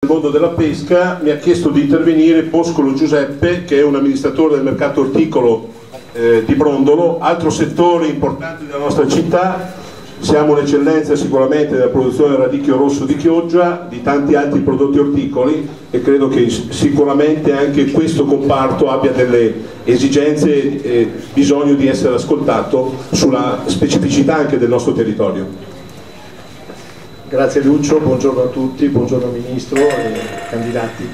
Nel mondo della pesca mi ha chiesto di intervenire Boscolo Giuseppe, che è un amministratore del mercato orticolo di Brondolo, altro settore importante della nostra città. Siamo un'eccellenza sicuramente della produzione del radicchio rosso di Chioggia, di tanti altri prodotti orticoli, e credo che sicuramente anche questo comparto abbia delle esigenze e bisogno di essere ascoltato sulla specificità anche del nostro territorio. Grazie Lucio, buongiorno a tutti, buongiorno Ministro e candidati.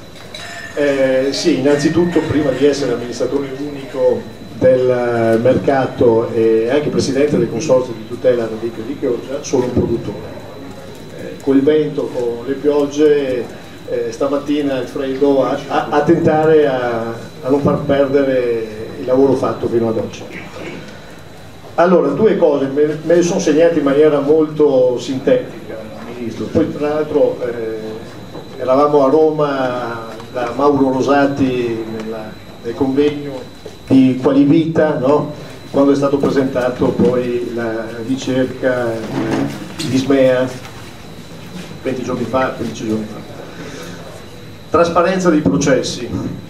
Sì, innanzitutto, prima di essere amministratore unico del mercato e anche presidente del consorzio di tutela radicchio di Chioggia, sono un produttore. Con il vento, con le piogge, stamattina il freddo, a tentare a non far perdere il lavoro fatto fino ad oggi. Allora, due cose, me le sono segnate in maniera molto sintetica, Ministro. Poi tra l'altro eravamo a Roma da Mauro Rosati nel convegno di Qualivita, no? Quando è stato presentato poi la ricerca di Ismea 15 giorni fa. Trasparenza dei processi,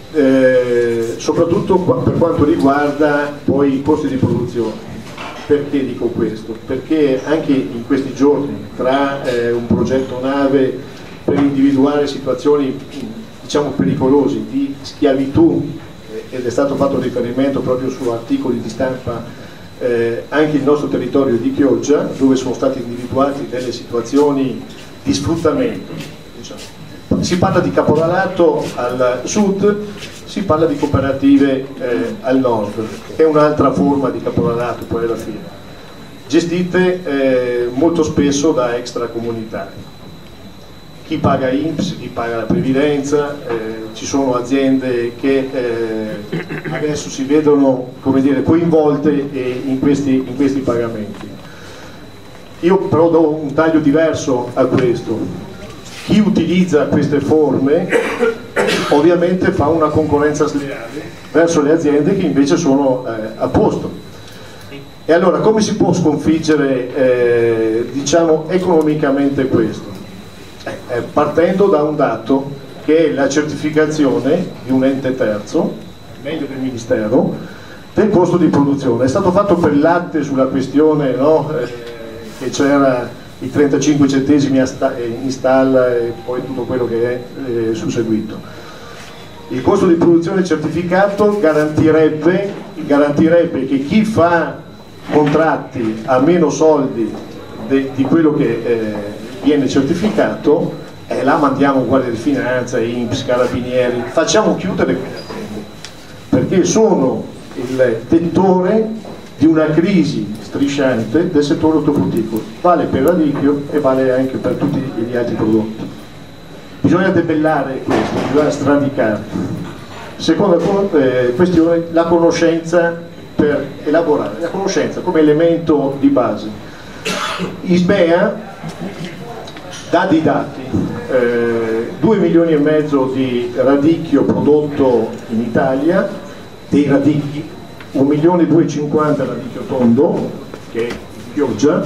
soprattutto per quanto riguarda poi i costi di produzione. Perché dico questo? Perché anche in questi giorni, tra un progetto nave per individuare situazioni diciamo pericolose di schiavitù, ed è stato fatto riferimento proprio su articoli di stampa anche il nostro territorio di Chioggia, dove sono state individuate delle situazioni di sfruttamento, diciamo. Si parla di caporalato al sud, si parla di cooperative al nord, che è un'altra forma di caporalato poi alla fine, gestite molto spesso da extracomunitari. Chi paga INPS, chi paga la previdenza, ci sono aziende che adesso si vedono, come dire, coinvolte in questi pagamenti. Io però do un taglio diverso a questo. Chi utilizza queste forme ovviamente fa una concorrenza sleale verso le aziende che invece sono a posto. E allora come si può sconfiggere diciamo economicamente questo? Partendo da un dato che è la certificazione di un ente terzo, meglio del Ministero, del costo di produzione. È stato fatto per il latte sulla questione, no? Che c'era i 35 centesimi in stalla e poi tutto quello che è susseguito. Il costo di produzione certificato garantirebbe che chi fa contratti a meno soldi di quello che viene certificato, là mandiamo Guardia di Finanza, INPS, Carabinieri, facciamo chiudere quelle aziende, perché sono il vettore di una crisi strisciante del settore ortofrutticolo, vale per il radicchio e vale anche per tutti gli altri prodotti. Bisogna debellare questo, bisogna sradicare. Seconda questione, la conoscenza per elaborare, la conoscenza come elemento di base. Ismea dà dei dati, 2 milioni e mezzo di radicchio prodotto in Italia, dei radicchi, 1.250.000 radicchio tondo, che è Chioggia,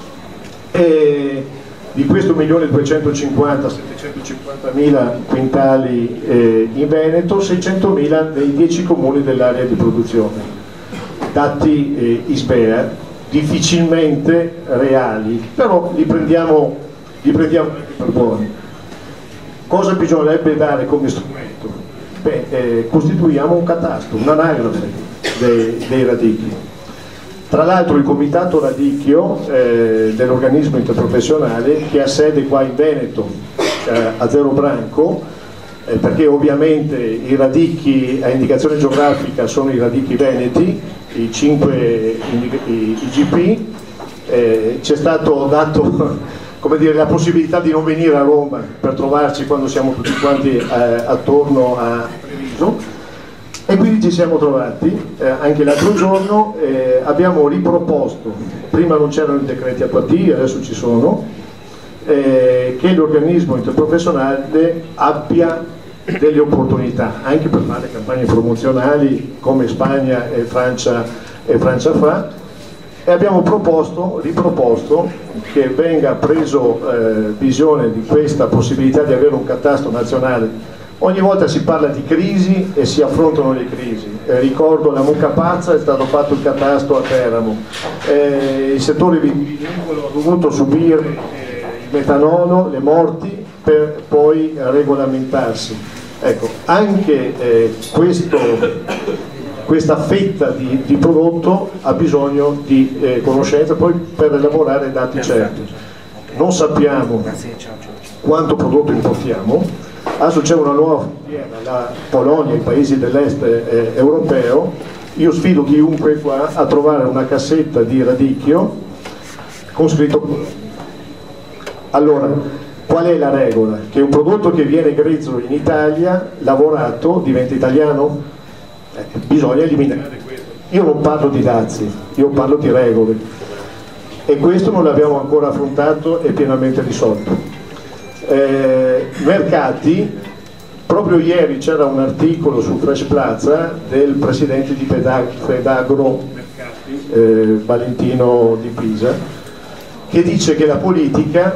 e di questo 1.250.000-750.000 quintali in Veneto, 600.000 nei 10 comuni dell'area di produzione. Dati Ismea, difficilmente reali, però li prendiamo anche per buoni. Cosa bisognerebbe dare come strumento? Costituiamo un catasto, un'anagrafe dei radicchi. Tra l'altro il comitato radicchio dell'organismo interprofessionale, che ha sede qua in Veneto a Zero Branco, perché ovviamente i radicchi a indicazione geografica sono i radicchi veneti, i 5 IGP, c'è stato dato come dire, la possibilità di non venire a Roma per trovarci quando siamo tutti quanti attorno a Treviso, e quindi ci siamo trovati anche l'altro giorno. Abbiamo riproposto, prima non c'erano i decreti attuativi, adesso ci sono, che l'organismo interprofessionale abbia delle opportunità anche per fare campagne promozionali come Spagna e Francia fa, e abbiamo riproposto che venga preso visione di questa possibilità di avere un catasto nazionale. Ogni volta si parla di crisi e si affrontano le crisi. Ricordo la mucca pazza, è stato fatto il catasto a Teramo, il settore viticolo ha dovuto subire il metanolo, le morti, per poi regolamentarsi. Ecco, anche questa fetta di prodotto ha bisogno di conoscenza poi per elaborare dati certi. Non sappiamo quanto prodotto importiamo. Adesso c'è una nuova frontiera, la Polonia, i paesi dell'est europeo. Io sfido chiunque qua a trovare una cassetta di radicchio con scritto. Allora, qual è la regola? Che un prodotto che viene grezzo in Italia, lavorato, diventa italiano? Bisogna eliminare questo. Io non parlo di dazi, io parlo di regole, e questo non l'abbiamo ancora affrontato e pienamente risolto. Mercati, proprio ieri c'era un articolo su Fresh Plaza del presidente di Fedagro Mercati, Valentino Di Pisa, che dice che la politica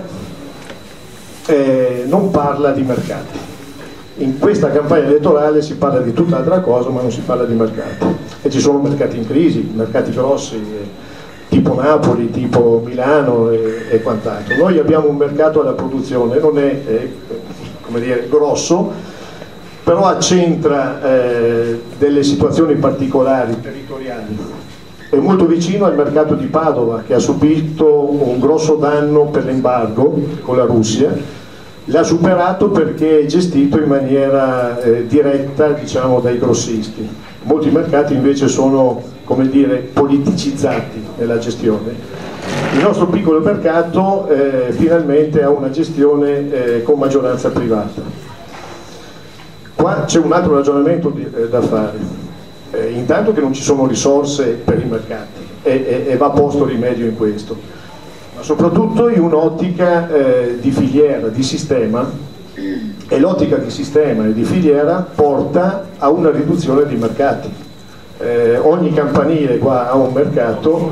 non parla di mercati. In questa campagna elettorale si parla di tutt'altra cosa, ma non si parla di mercati, e ci sono mercati in crisi, mercati grossi, tipo Napoli, tipo Milano e quant'altro. Noi abbiamo un mercato alla produzione, non è come dire, grosso, però accentra delle situazioni particolari, territoriali. È molto vicino al mercato di Padova, che ha subito un grosso danno per l'embargo con la Russia. L'ha superato perché è gestito in maniera diretta, diciamo, dai grossisti. Molti mercati invece sono, come dire, politicizzati nella gestione. Il nostro piccolo mercato finalmente ha una gestione con maggioranza privata. Qua c'è un altro ragionamento da fare. Intanto che non ci sono risorse per i mercati e va posto rimedio in questo, ma soprattutto in un'ottica di filiera, di sistema, e l'ottica di sistema e di filiera porta a una riduzione dei mercati. Ogni campanile qua ha un mercato,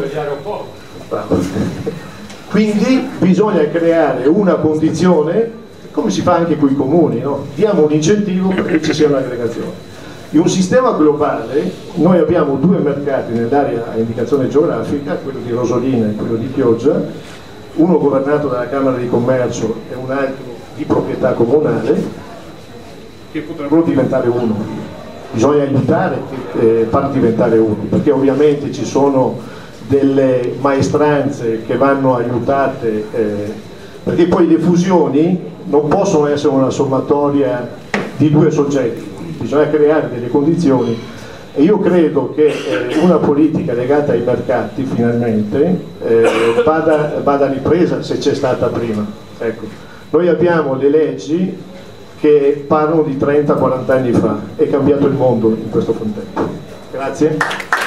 quindi bisogna creare una condizione, come si fa anche con i comuni, no? Diamo un incentivo perché ci sia un'aggregazione. In un sistema globale noi abbiamo due mercati nell'area a indicazione geografica, quello di Rosolina e quello di Chioggia, uno governato dalla Camera di Commercio e un altro di proprietà comunale, che potrebbero diventare uno. Bisogna aiutare e far diventare uno, perché ovviamente ci sono delle maestranze che vanno aiutate, perché poi le fusioni non possono essere una sommatoria di due soggetti, bisogna creare delle condizioni, e io credo che una politica legata ai mercati finalmente vada ripresa, se c'è stata prima. Ecco. Noi abbiamo le leggi che parlano di 30-40 anni fa, è cambiato il mondo in questo contesto. Grazie.